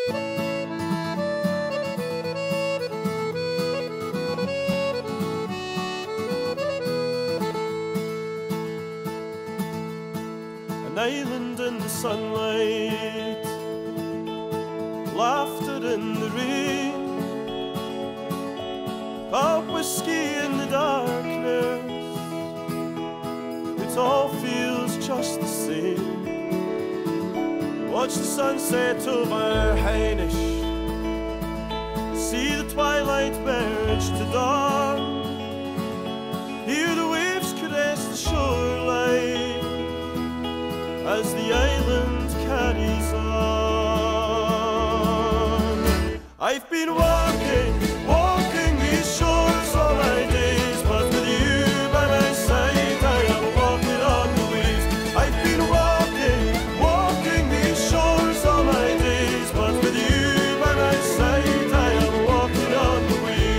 An island in the sunlight, laughter in the rain, pub whiskey in the darkness, it all feels just the same. Watch the sunset over Heinisch, see the twilight merge to dawn, hear the waves caress the shoreline as the island carries on. I've been walking these shores all my days, but with you by my side I am walking on the waves. I've been walking these shores all my days, but with you by my side I am walking on the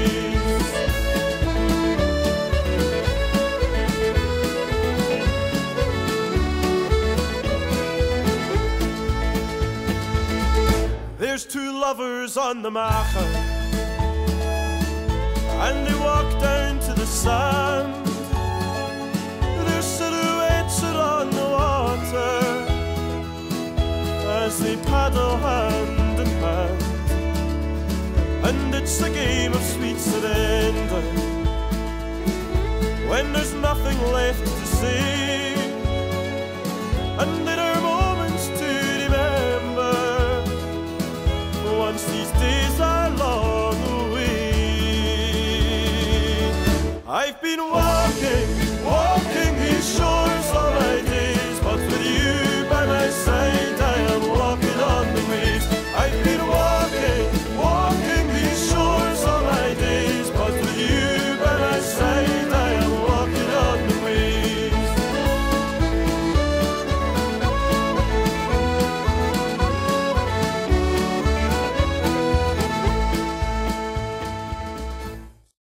waves. There's two lovers on the Macha, and they walk down to the sand. Their silhouettes are on the water as they paddle hand in hand, and it's a game of sweet surrender when there's nothing left to say, and there are moments to remember once these days are long away. I've been